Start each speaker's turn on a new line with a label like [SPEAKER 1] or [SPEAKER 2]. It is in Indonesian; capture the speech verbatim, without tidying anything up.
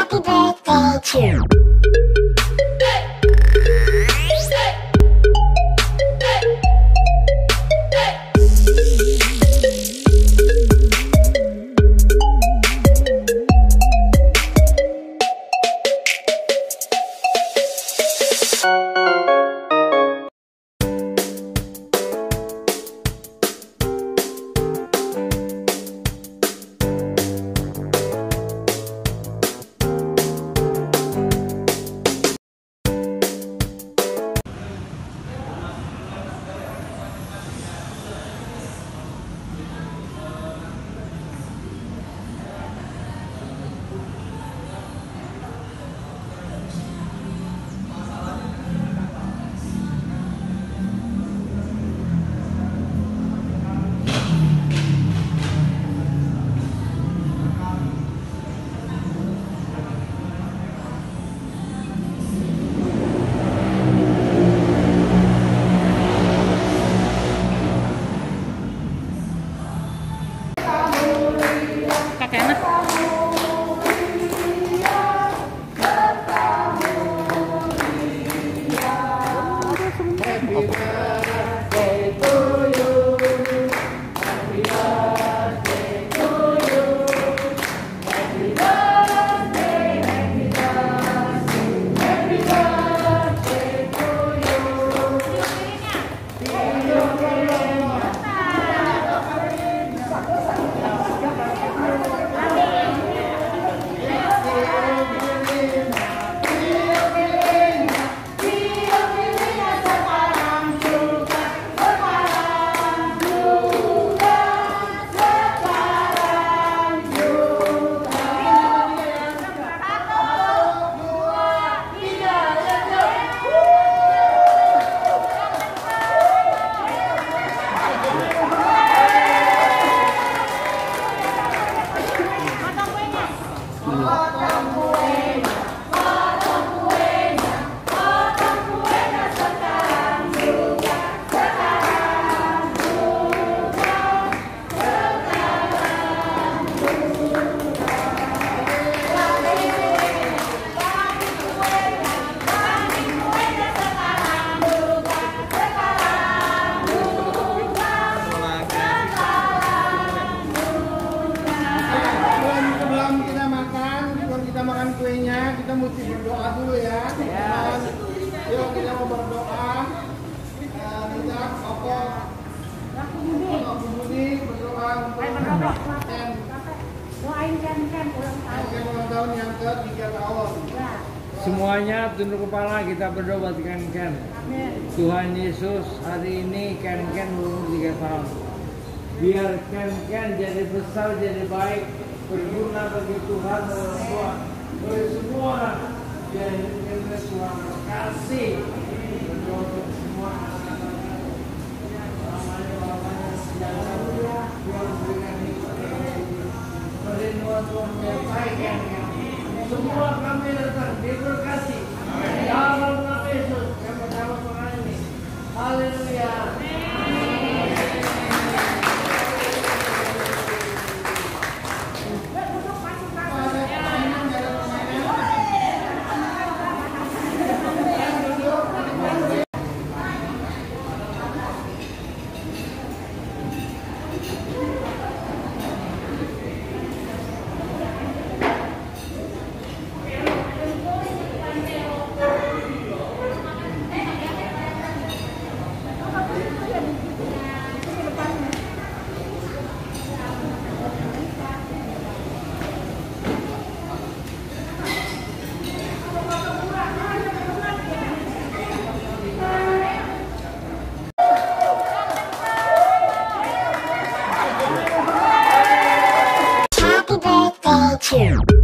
[SPEAKER 1] Happy birthday to you.
[SPEAKER 2] Kenneth. Happy birthday to you. Happy birthday to you. Happy birthday, happy birthday, happy birthday to makan kuenya, kita mesti berdoa dulu ya. Ya. Yuk kita mau berdoa. Uh, minta pokok Pokok Budi berdoa untuk Ken.
[SPEAKER 3] Doain Ken Ken ulang tahun.
[SPEAKER 2] Ken ulang tahun yang ke tiga tahun.
[SPEAKER 3] Ya.
[SPEAKER 4] Semuanya tunduk kepala, kita berdoa buat Ken Ken.
[SPEAKER 3] Amin.
[SPEAKER 4] Tuhan Yesus, hari ini Ken Ken berumur tiga tahun. Biar Ken Ken jadi besar, jadi baik, berguna bagi Tuhan dan orang tua, bagi semua orang. Biar Ken Ken Tuhan berkasih. Berdoa untuk semua anak-anaknya, mamanya, bapaknya, sejahtera. Tuhan berikan hikmat perlindungan Tuhan yang baik Ken Ken. Semua kami datang diberkati dalam nama Yesus yang pertama pengen ini. Haleluya.
[SPEAKER 1] Happy birthday to you.